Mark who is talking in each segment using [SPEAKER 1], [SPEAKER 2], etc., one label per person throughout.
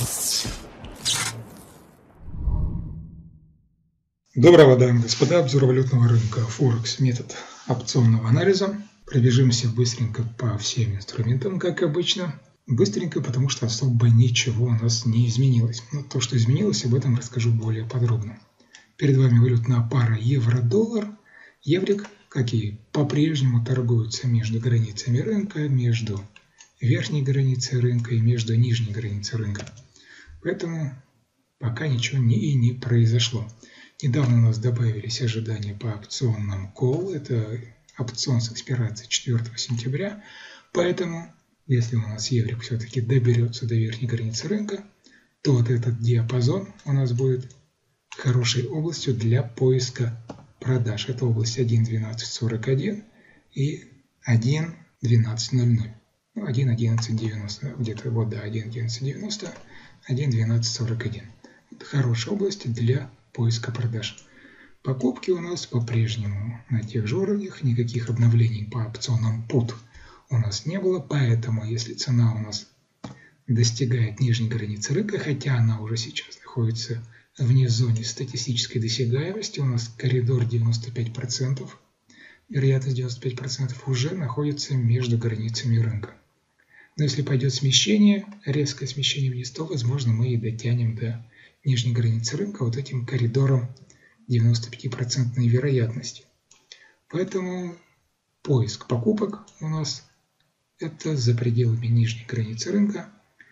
[SPEAKER 1] Доброго, дамы и господа, обзор валютного рынка Форекс, метод опционного анализа. Пробежимся быстренько по всем инструментам, как обычно. Быстренько, потому что особо ничего у нас не изменилось. Но то, что изменилось, об этом расскажу более подробно. Перед вами валютная пара евро-доллар. Еврик, как и по-прежнему, торгуются между границами рынка, между верхней границей рынка и между нижней границей рынка. Поэтому пока ничего не произошло. Недавно у нас добавились ожидания по опционному call. Это опцион с экспирацией 4 сентября. Поэтому, если у нас еврик все-таки доберется до верхней границы рынка, то вот этот диапазон у нас будет хорошей областью для поиска продаж. Это область 1.1241 и 1.1200. 1.1190, где-то вот, да, 1.1190, 1.1241. Это хорошая область для поиска продаж. Покупки у нас по-прежнему на тех же уровнях, никаких обновлений по опционам PUT у нас не было, поэтому если цена у нас достигает нижней границы рынка, хотя она уже сейчас находится вне зоны статистической досягаемости, у нас коридор 95%, вероятность 95% уже находится между границами рынка. Но если пойдет смещение, резкое смещение вниз, то, возможно, мы и дотянем до нижней границы рынка вот этим коридором 95% вероятности. Поэтому поиск покупок у нас это за пределами нижней границы рынка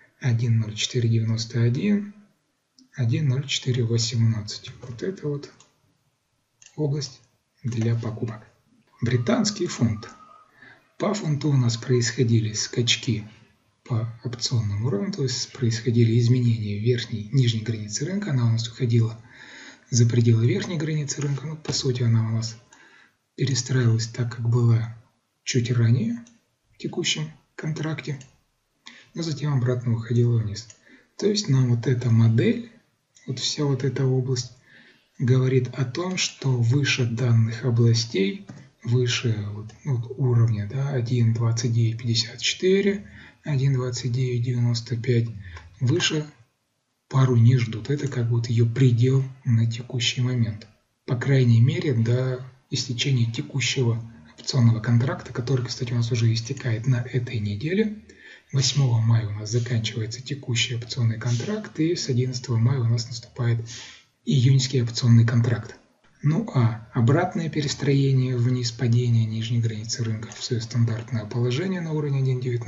[SPEAKER 1] 1.0491, 1.0418. Вот это вот область для покупок. Британский фунт. По фунту у нас происходили скачки по опционному уровню, то есть происходили изменения верхней, нижней границы рынка. Она у нас уходила за пределы верхней границы рынка. Но по сути она у нас перестраивалась так, как была чуть ранее в текущем контракте, но затем обратно уходила вниз. То есть нам вот эта модель, вот вся вот эта область говорит о том, что выше данных областей, выше вот уровня, да, 1.2954, 1.2995, выше пару не ждут. Это как вот ее предел на текущий момент. По крайней мере, до истечения текущего опционного контракта, который, кстати, у нас уже истекает на этой неделе. 8 мая у нас заканчивается текущий опционный контракт, и с 11 мая у нас наступает июньский опционный контракт. Ну а обратное перестроение вниз, падение нижней границы рынка в свое стандартное положение на уровне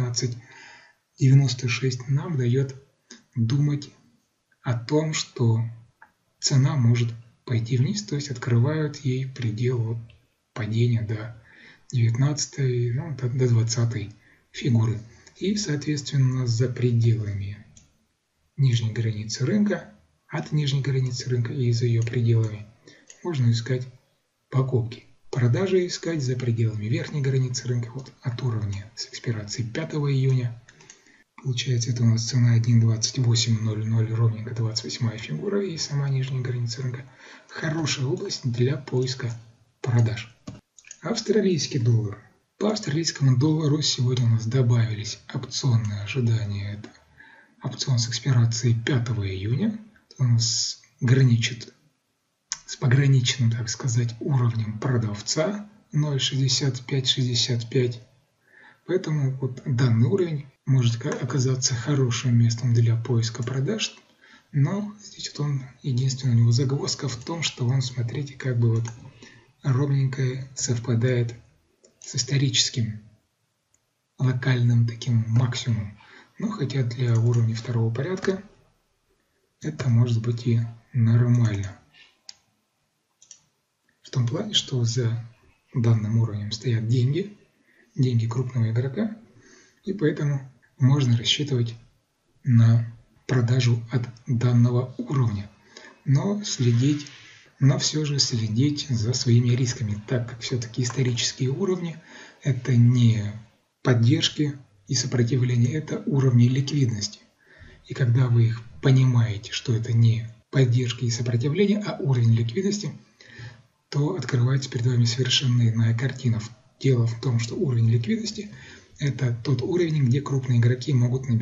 [SPEAKER 1] 1.1996 нам дает думать о том, что цена может пойти вниз, то есть открывают ей предел падения до 19, до 20 фигуры. И, соответственно, за пределами нижней границы рынка, от нижней границы рынка и за ее пределами можно искать покупки. Продажи искать за пределами верхней границы рынка, вот от уровня с экспирацией 5 июня. Получается, это у нас цена 1.2800, ровненько 28 фигура, и сама нижняя граница рынка. Хорошая область для поиска продаж. Австралийский доллар. По австралийскому доллару сегодня у нас добавились опционные ожидания. Это опцион с экспирацией 5 июня. Он у нас граничит с пограничным, так сказать, уровнем продавца 0.6565. Поэтому вот данный уровень может оказаться хорошим местом для поиска продаж. Но здесь вот он, единственная у него загвоздка в том, что он, смотрите, как бы вот ровненько совпадает с историческим локальным таким максимумом. Но хотя для уровня второго порядка это может быть и нормально. В том плане, что за данным уровнем стоят деньги крупного игрока, и поэтому можно рассчитывать на продажу от данного уровня. Но все же следить за своими рисками, так как все-таки исторические уровни это не поддержки и сопротивления, это уровни ликвидности. И когда вы их понимаете, что это не поддержки и сопротивление, а уровень ликвидности, то открывается перед вами совершенно иная картина. Дело в том, что уровень ликвидности – это тот уровень, где крупные игроки могут набирать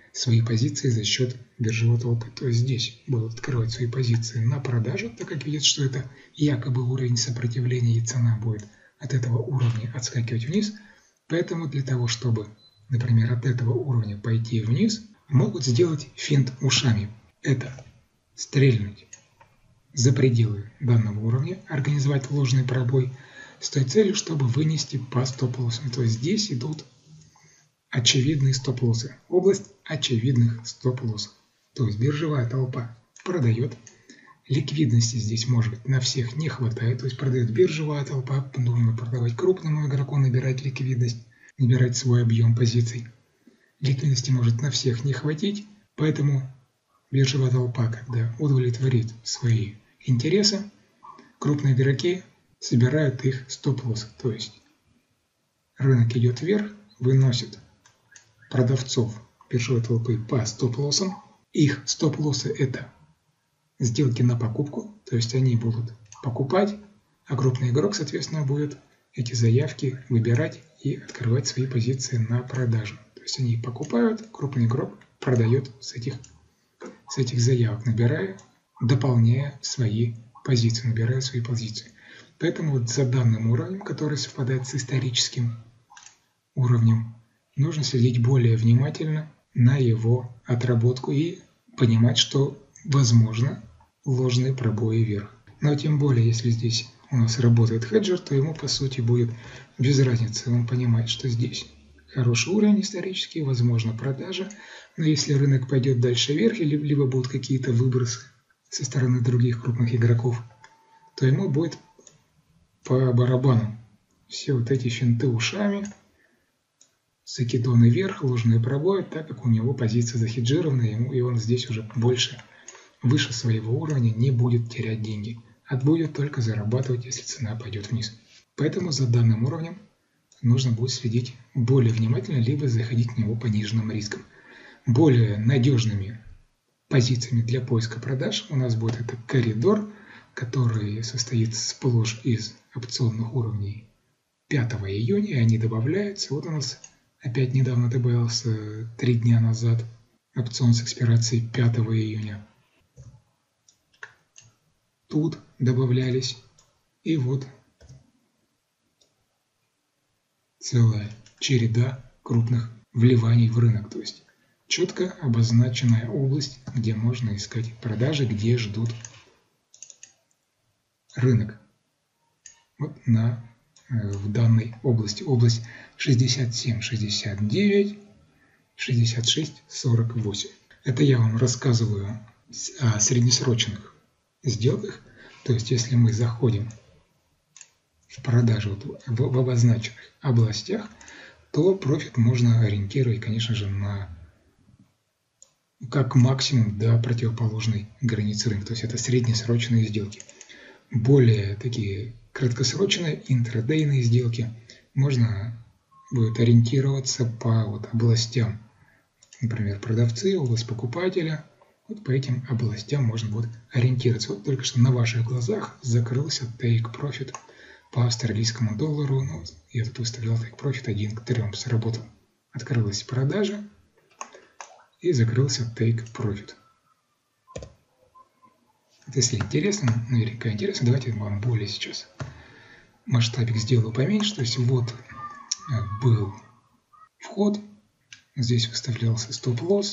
[SPEAKER 1] свои позиции за счет биржевой толпы. То есть здесь будут открывать свои позиции на продажу, так как видят, что это якобы уровень сопротивления и цена будет от этого уровня отскакивать вниз. Поэтому для того, чтобы, например, от этого уровня пойти вниз, могут сделать финт ушами. Это стрельнуть за пределы данного уровня, организовать ложный пробой с той целью, чтобы вынести по стоп-лоссам. То есть здесь идут очевидные стоп-лоссы, область очевидных стоп-лоссов. То есть биржевая толпа продает, ликвидности здесь, может быть, на всех не хватает, то есть продает биржевая толпа, нужно продавать крупному игроку, набирать ликвидность, набирать свой объем позиций. Ликвидности может на всех не хватить, поэтому биржевая толпа, когда удовлетворит свои интересы, крупные игроки собирают их стоп-лоссы. То есть рынок идет вверх, выносит продавцов биржевой толпы по стоп-лоссам. Их стоп-лоссы – это сделки на покупку, то есть они будут покупать, а крупный игрок, соответственно, будет эти заявки выбирать и открывать свои позиции на продажу. То есть они покупают, крупный игрок продает с этих заявок, дополняя свои позиции, набирая свои позиции. Поэтому вот за данным уровнем, который совпадает с историческим уровнем, нужно следить более внимательно на его отработку и понимать, что возможно ложные пробои вверх. Но тем более, если здесь у нас работает хеджер, то ему по сути будет без разницы. Он понимает, что здесь хороший уровень исторический, возможно продажа, но если рынок пойдет дальше вверх, либо будут какие-то выбросы со стороны других крупных игроков, то ему будет по барабану все вот эти финты ушами, закидоны вверх, ложные пробои, так как у него позиция захеджирована, и он здесь уже выше своего уровня не будет терять деньги, а будет только зарабатывать, если цена пойдет вниз. Поэтому за данным уровнем нужно будет следить более внимательно, либо заходить в него пониженным риском. Более надежными позициями для поиска продаж у нас будет это коридор, который состоит сплошь из опционных уровней 5 июня, и они добавляются. Вот у нас опять недавно добавился 3 дня назад опцион с экспирацией 5 июня. Тут добавлялись, и вот целая череда крупных вливаний в рынок, то есть четко обозначенная область, где можно искать продажи, где ждут рынок. Вот в данной области, область 67, 69, 66, 48. Это я вам рассказываю о среднесрочных сделках, то есть если мы заходим в продажу в обозначенных областях, то профит можно ориентировать, конечно же, как максимум до противоположной границы рынка, то есть это среднесрочные сделки. Более такие краткосрочные интрадейные сделки можно будет ориентироваться по областям, например, продавцы, область покупателя. Вот по этим областям можно будет ориентироваться. Вот только что на ваших глазах закрылся Take Profit по австралийскому доллару. Я тут выставлял Take Profit 1 к 3. Сработал. Открылась продажа и закрылся Take Profit. Вот если интересно, наверняка интересно, давайте вам более сейчас масштабик сделаю поменьше. То есть вот был вход, здесь выставлялся стоп-лосс.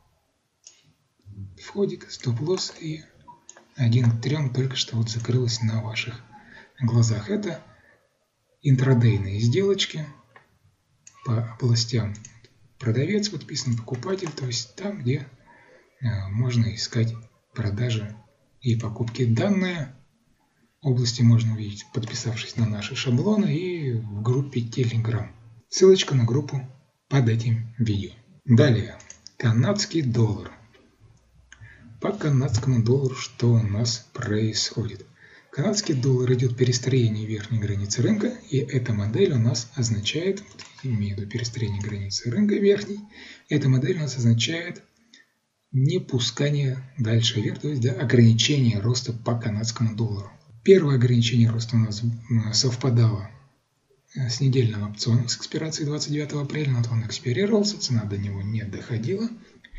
[SPEAKER 1] Входик, стоп-лосс, и 1 к 3 только что вот закрылось на ваших глазах. Это интрадейные сделочки по областям. Продавец подписан, покупатель, то есть там, где можно искать продажи и покупки. Данные области можно увидеть, подписавшись на наши шаблоны и в группе Telegram. Ссылочка на группу под этим видео. Далее, канадский доллар. По канадскому доллару что у нас происходит? Канадский доллар идет перестроение верхней границы рынка, и эта модель у нас означает, имею в виду перестроение границы рынка верхней, эта модель у нас означает не пускание дальше вверх, то есть ограничение роста по канадскому доллару. Первое ограничение роста у нас совпадало с недельным опционом с экспирацией 29 апреля, но он экспирировался, цена до него не доходила.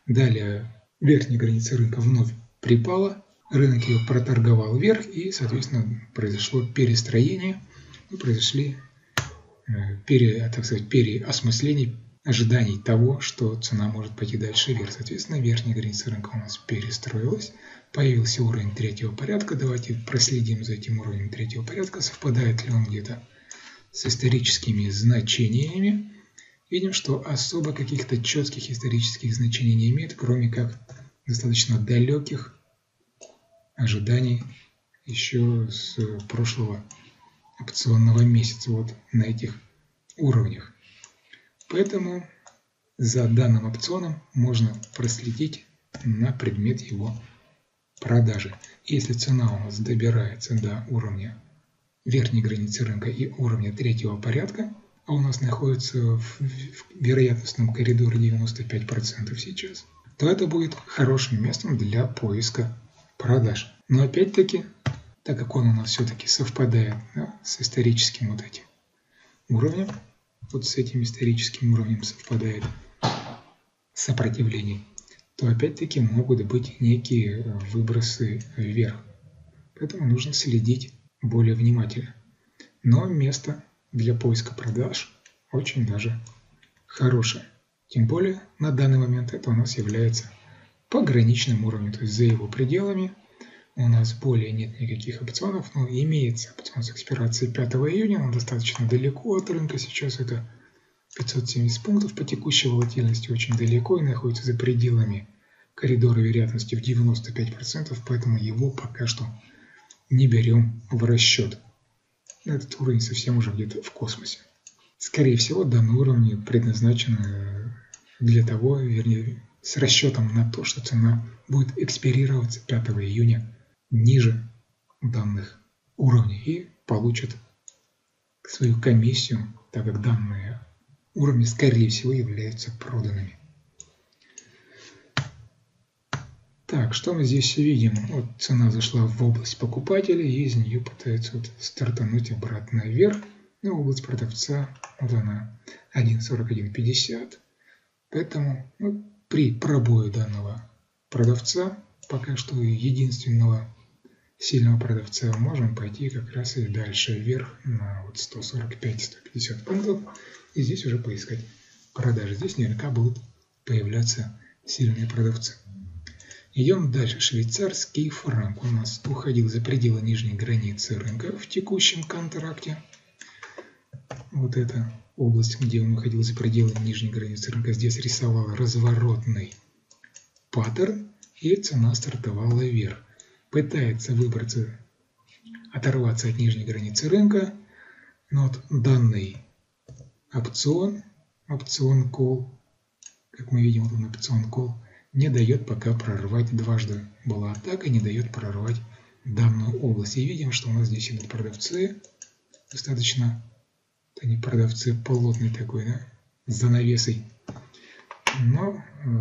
[SPEAKER 1] Далее верхняя граница рынка вновь припала, рынок ее проторговал вверх, и, соответственно, произошло перестроение, и произошли переосмысление ожиданий того, что цена может пойти дальше вверх. Соответственно, верхняя граница рынка у нас перестроилась, появился уровень третьего порядка. Давайте проследим за этим уровнем третьего порядка, совпадает ли он где-то с историческими значениями. Видим, что особо каких-то четких исторических значений не имеет, кроме как достаточно далеких ожиданий еще с прошлого опционного месяца вот на этих уровнях. Поэтому за данным опционом можно проследить на предмет его продажи. Если цена у нас добирается до уровня верхней границы рынка и уровня третьего порядка, а у нас находится в вероятностном коридоре 95% сейчас, то это будет хорошим местом для поиска продаж. Но опять-таки, так как он у нас все-таки совпадает, да, с историческим вот этим уровнем, вот с этим историческим уровнем совпадает сопротивление, то опять-таки могут быть некие выбросы вверх. Поэтому нужно следить более внимательно. Но место для поиска продаж очень даже хорошее. Тем более на данный момент это у нас является пограничным уровнем, то есть за его пределами у нас более нет никаких опционов, но имеется опцион с экспирацией 5 июня, но достаточно далеко от рынка, сейчас это 570 пунктов по текущей волатильности, очень далеко и находится за пределами коридора вероятности в 95%, поэтому его пока что не берем в расчет. Этот уровень совсем уже где-то в космосе. Скорее всего, данный уровень предназначен для того, вернее, с расчетом на то, что цена будет экспирироваться 5 июня ниже данных уровней и получит свою комиссию, так как данные уровни, скорее всего, являются проданными. Так, что мы здесь видим? Вот цена зашла в область покупателя, и из нее пытается вот стартануть обратно вверх. Ну, область продавца, вот она, 1.4150. Поэтому при пробое данного продавца, пока что единственного сильного продавца, можем пойти как раз и дальше вверх на вот 145-150 пунктов. И здесь уже поискать продажи. Здесь наверняка будут появляться сильные продавцы. Идем дальше. Швейцарский франк у нас уходил за пределы нижней границы рынка в текущем контракте. Вот эта область, где он уходил за пределы нижней границы рынка, здесь рисовал разворотный паттерн, и цена стартовала вверх. Пытается выбраться, оторваться от нижней границы рынка, но вот данный опцион call, как мы видим, вот он опцион call, не дает пока прорвать, дважды была атака, не дает прорвать данную область. И видим, что у нас здесь идут продавцы, достаточно, это не продавцы, плотный такой, да, с занавесой. Но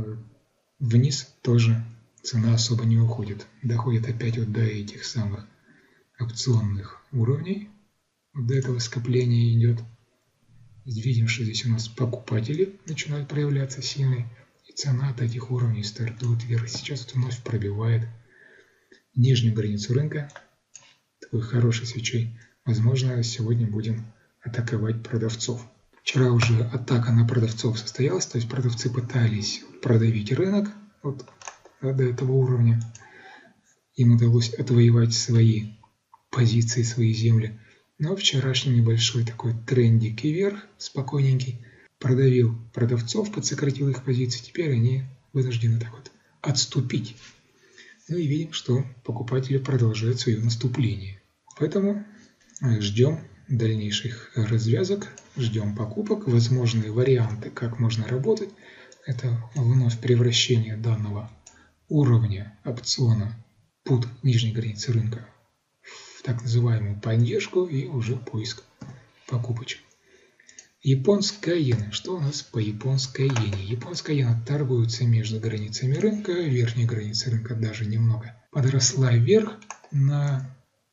[SPEAKER 1] вниз тоже цена особо не уходит. Доходит опять вот до этих самых опционных уровней. Вот до этого скопления идет. Видим, что здесь у нас покупатели начинают проявляться сильные. И цена от этих уровней стартует вверх. Сейчас вот вновь пробивает нижнюю границу рынка. Такой хорошей свечой. Возможно, сегодня будем атаковать продавцов. Вчера уже атака на продавцов состоялась. То есть продавцы пытались продавить рынок вот до этого уровня. Им удалось отвоевать свои позиции, свои земли. Но вчерашний небольшой такой трендик вверх, спокойненький, продавил продавцов, подсократил их позиции. Теперь они вынуждены так вот отступить. Ну и видим, что покупатели продолжают свое наступление. Поэтому ждем дальнейших развязок, ждем покупок. Возможные варианты, как можно работать, это вновь превращение данного уровня опциона под нижней границы рынка в так называемую поддержку и уже поиск покупочек. Японская иена. Что у нас по японской иене? Японская иена торгуется между границами рынка. Верхняя граница рынка даже немного подросла вверх на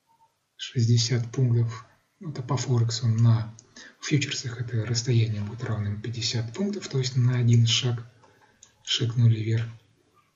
[SPEAKER 1] 60 пунктов. Это по Форексу. На фьючерсах это расстояние будет равным 50 пунктов. То есть на один шаг шагнули вверх.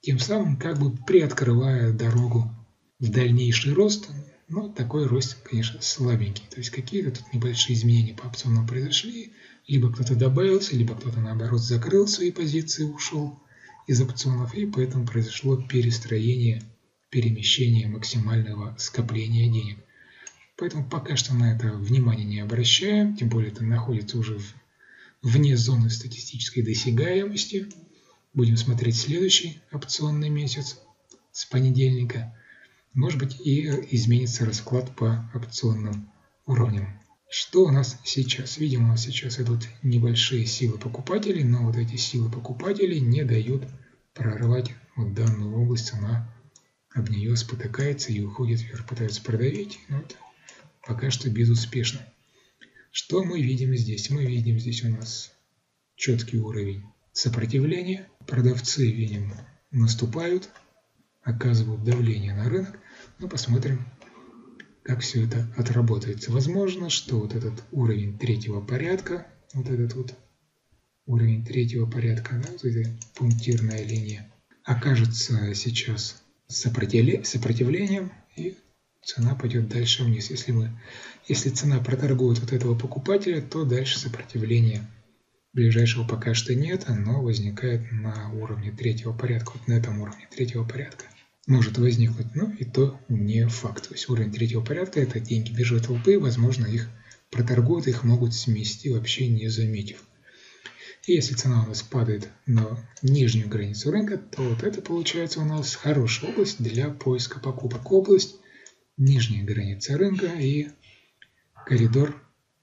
[SPEAKER 1] тем самым как бы приоткрывая дорогу в дальнейший рост. Но такой рост, конечно, слабенький. То есть какие-то тут небольшие изменения по опционам произошли. Либо кто-то добавился, либо кто-то наоборот закрыл свои позиции, ушел из опционов. И поэтому произошло перестроение, перемещение максимального скопления денег. Поэтому пока что на это внимание не обращаем. Тем более это находится уже вне зоны статистической досягаемости. Будем смотреть следующий опционный месяц с понедельника. Может быть, и изменится расклад по опционным уровням. Что у нас сейчас? Видим, у нас сейчас идут небольшие силы покупателей, но вот эти силы покупателей не дают прорвать вот данную область. Она об нее спотыкается и уходит вверх, пытаются продавить, но это пока что безуспешно. Что мы видим здесь? Мы видим здесь у нас четкий уровень сопротивления. Продавцы, видим, наступают, оказывают давление на рынок. Но посмотрим, как все это отработается. Возможно, что вот этот уровень третьего порядка, вот этот вот уровень третьего порядка, да, вот эта пунктирная линия, окажется сейчас сопротивлением, и цена пойдет дальше вниз. Если цена проторгует вот этого покупателя, то дальше сопротивления ближайшего пока что нет, оно возникает на уровне третьего порядка, вот на этом уровне третьего порядка. Может возникнуть, но и то не факт. То есть уровень третьего порядка – это деньги биржевой толпы, возможно, их проторгуют, их могут смести, вообще не заметив. И если цена у нас падает на нижнюю границу рынка, то вот это получается у нас хорошая область для поиска покупок. Область, нижняя граница рынка и коридор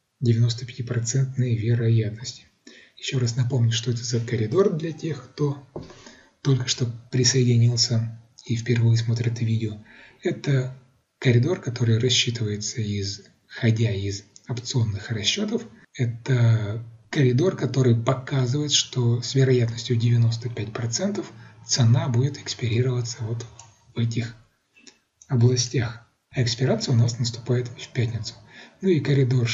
[SPEAKER 1] 95% вероятности. Еще раз напомню, что это за коридор для тех, кто только что присоединился и впервые смотрит видео. Это коридор, который рассчитывается исходя из опционных расчетов. Это коридор, который показывает, что с вероятностью 95% цена будет экспирироваться вот в этих областях. А экспирация у нас наступает в пятницу. Ну и коридор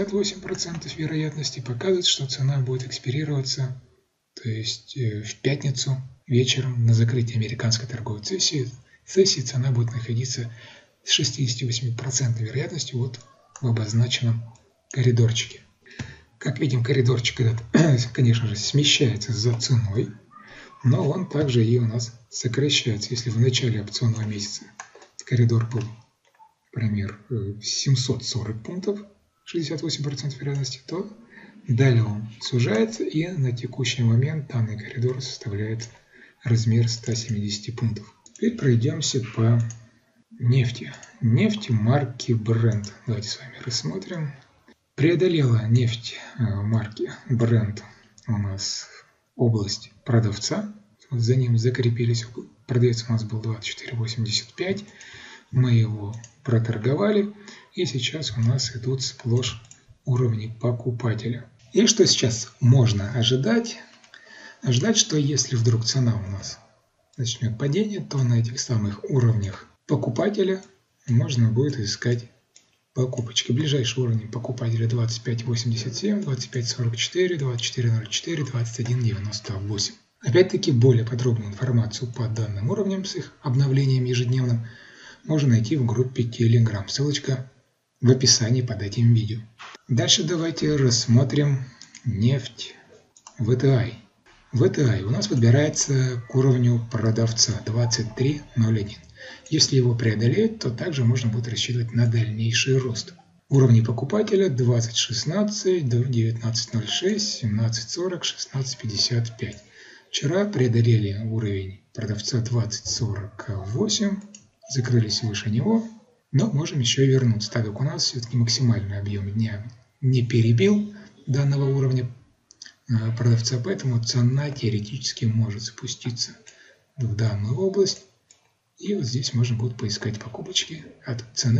[SPEAKER 1] 68% вероятности показывает, что цена будет экспирироваться, то есть в пятницу вечером на закрытии американской торговой сессии цена будет находиться с 68% вероятностью вот в обозначенном коридорчике. Как видим, коридорчик этот, конечно же, смещается за ценой, но он также и у нас сокращается. Если в начале опционного месяца коридор был, например, 740 пунктов, 68% вероятности, то далее он сужается, и на текущий момент данный коридор составляет размер 170 пунктов. Теперь пройдемся по нефти. Нефть марки Brent. Давайте с вами рассмотрим. Преодолела нефть марки Brent у нас область продавца. Вот за ним закрепились. Продавец у нас был 24.85. Мы его проторговали. И сейчас у нас идут сплошь уровни покупателя. И что сейчас можно ожидать? Ожидать, что если вдруг цена у нас начнет падение, то на этих самых уровнях покупателя можно будет искать покупочки. Ближайшие уровни покупателя 25.87, 25.44, 24.04, 21.98. Опять-таки более подробную информацию по данным уровням с их обновлением ежедневным можно найти в группе Telegram. Ссылочка в описании под этим видео. Дальше давайте рассмотрим нефть VTI. VTI у нас подбирается к уровню продавца 23.01. Если его преодолеть, то также можно будет рассчитывать на дальнейший рост. Уровни покупателя 20.16, 19.06, 17.40, 16.55. Вчера преодолели уровень продавца 20.48, закрылись выше него, но можем еще вернуться, так как у нас все-таки максимальный объем дня не перебил данного уровня продавца, поэтому цена теоретически может спуститься в данную область. И вот здесь можно будет поискать покупочки от цены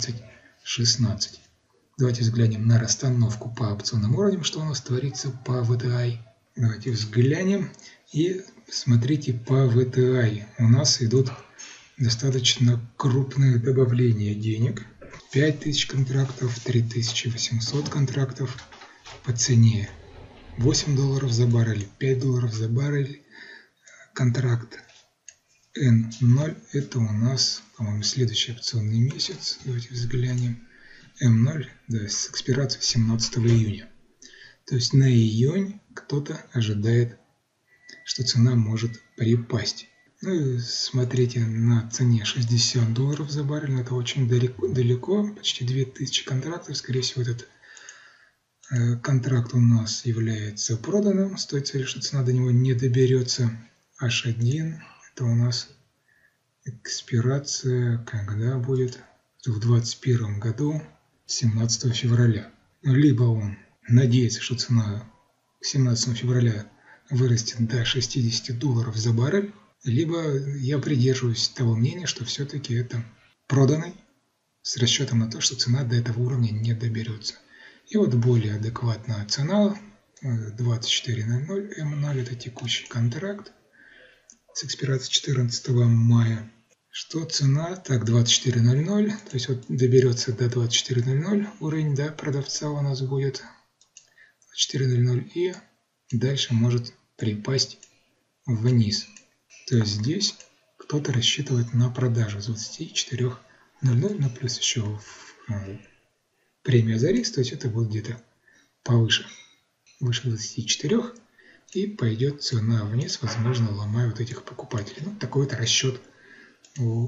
[SPEAKER 1] 20.16. Давайте взглянем на расстановку по опционным уровням, что у нас творится по VTI. Давайте взглянем и смотрите по VTI. У нас идут достаточно крупные добавления денег. 5000 контрактов, 3800 контрактов по цене $8 за баррель, $5 за баррель контракт. N0 это у нас, по-моему, следующий опционный месяц. Давайте взглянем. M0, да, с экспирацией 17 июня. То есть на июнь кто-то ожидает, что цена может припасть. Ну и смотрите, на цене $60 за баррель, это очень далеко, почти 2000 контрактов. Скорее всего, этот контракт у нас является проданным, с той целью, что цена до него не доберется. H1 это у нас экспирация, когда будет? В 2021 году, 17 февраля. Либо он надеется, что цена к 17 февраля вырастет до $60 за баррель, либо я придерживаюсь того мнения, что все-таки это проданный с расчетом на то, что цена до этого уровня не доберется. И вот более адекватная цена 24.00 M0 это текущий контракт с экспирацией 14 мая. Что цена? Так, 24.00, то есть вот доберется до 24.00 уровень, да, продавца у нас будет 24.00 и дальше может припасть вниз. То есть здесь кто-то рассчитывает на продажу с 24.00, но плюс еще премия за риск, то есть это будет где-то повыше, выше 24, и пойдет цена вниз, возможно, ломая вот этих покупателей. Ну, такой-то расчет у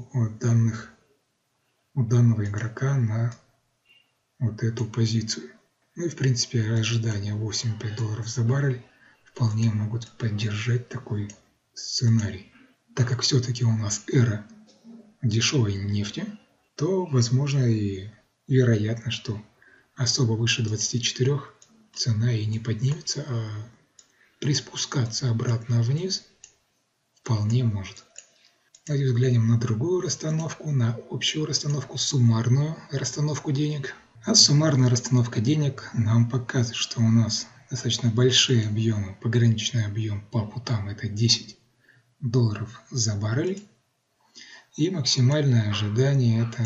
[SPEAKER 1] данного игрока на вот эту позицию. Ну и в принципе ожидания $85 за баррель вполне могут поддержать такой сценарий. Так как все-таки у нас эра дешевой нефти, то возможно и вероятно, что особо выше 24 цена и не поднимется, а приспускаться обратно вниз вполне может. Давайте взглянем на другую расстановку, на общую расстановку, суммарную расстановку денег. А суммарная расстановка денег нам показывает, что у нас достаточно большие объемы, пограничный объем по путам это $10 за баррель. И максимальное ожидание это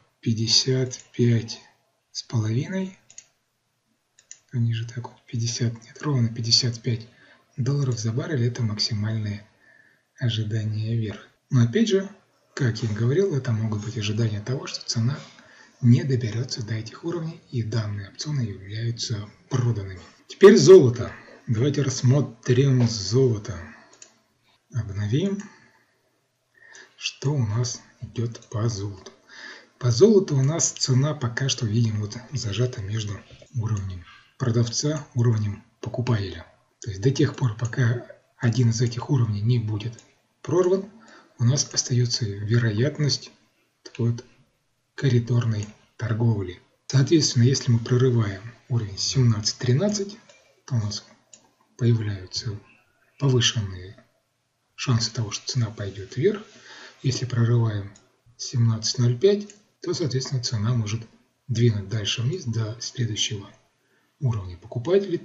[SPEAKER 1] 55,5. Ниже так вот 50, нет, ровно $55 за баррель это максимальное ожидание вверх. Но опять же, как я говорил, это могут быть ожидания того, что цена не доберется до этих уровней и данные опционы являются проданными. Теперь золото. Давайте рассмотрим золото. Обновим, что у нас идет по золоту. По золоту у нас цена пока что, видим, вот зажата между уровнем продавца, уровнем покупателя. То есть до тех пор, пока один из этих уровней не будет прорван, у нас остается вероятность вот коридорной торговли. Соответственно, если мы прорываем уровень 17.13, то у нас появляются повышенные шансы того, что цена пойдет вверх. Если прорываем 17.05, то, соответственно, цена может двинуть дальше вниз до следующего уровня покупателей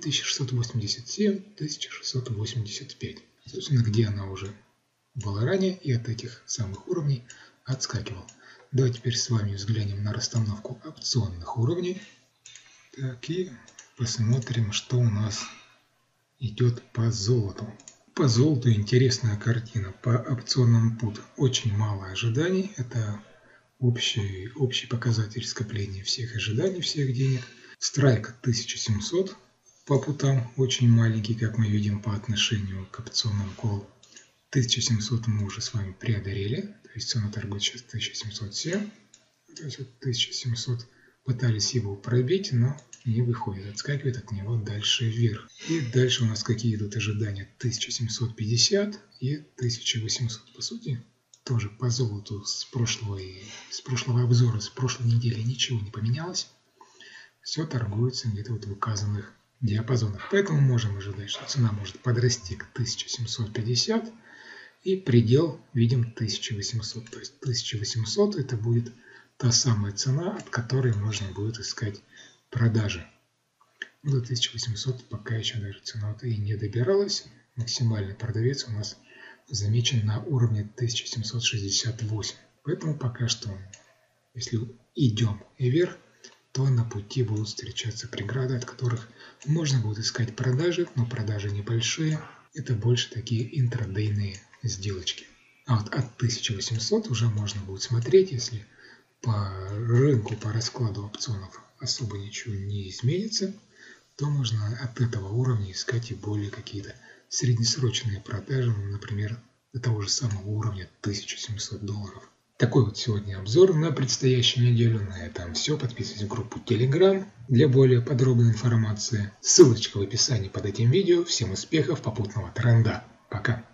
[SPEAKER 1] 1687-1685. Собственно, где она уже была ранее и от этих самых уровней отскакивал. Давайте теперь с вами взглянем на расстановку опционных уровней. Так, и посмотрим, что у нас идет по золоту. По золоту интересная картина. По опционному пут очень мало ожиданий. Это общий показатель скопления всех ожиданий, всех денег. Страйк 1700 по путам очень маленький, как мы видим по отношению к опционному колу. 1700 мы уже с вами преодолели, то есть цена торгует сейчас 1707. То есть вот 1700 пытались его пробить, но не выходит, отскакивает от него дальше вверх. И дальше у нас какие идут ожидания? 1750 и 1800. По сути, тоже по золоту с прошлого обзора, с прошлой недели ничего не поменялось. Все торгуется где-то вот в указанных диапазонах. Поэтому можем ожидать, что цена может подрасти к 1750 и предел видим 1800. То есть 1800 это будет та самая цена, от которой можно будет искать продажи. До 1800 пока еще даже цена и не добиралась. Максимальный продавец у нас замечен на уровне 1768. Поэтому пока что, если идем вверх, то на пути будут встречаться преграды, от которых можно будет искать продажи, но продажи небольшие. Это больше такие интрадейные сделочки. А вот от 1800 уже можно будет смотреть, если по рынку, по раскладу опционов особо ничего не изменится, то можно от этого уровня искать и более какие-то среднесрочные продажи, например, до того же самого уровня $1700. Такой вот сегодня обзор на предстоящую неделю. На этом все. Подписывайтесь в группу Telegram для более подробной информации. Ссылочка в описании под этим видео. Всем успехов, попутного тренда. Пока.